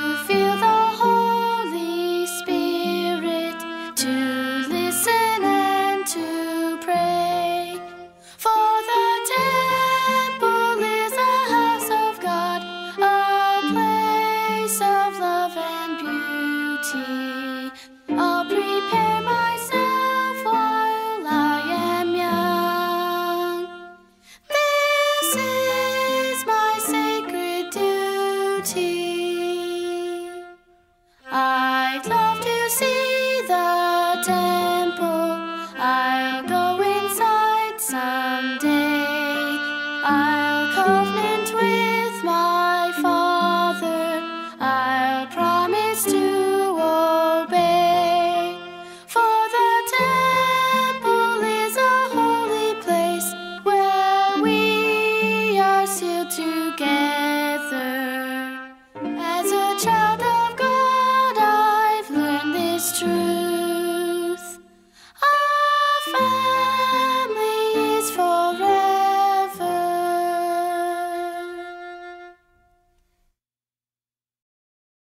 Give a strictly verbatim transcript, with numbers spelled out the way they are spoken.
feel the Holy Spirit, to listen and to pray. For the temple is a house of God, a place of love and beauty. I'll prepare myself while I am young. This is my sacred duty. I'd love to see the temple. I'll go inside someday. I'll carve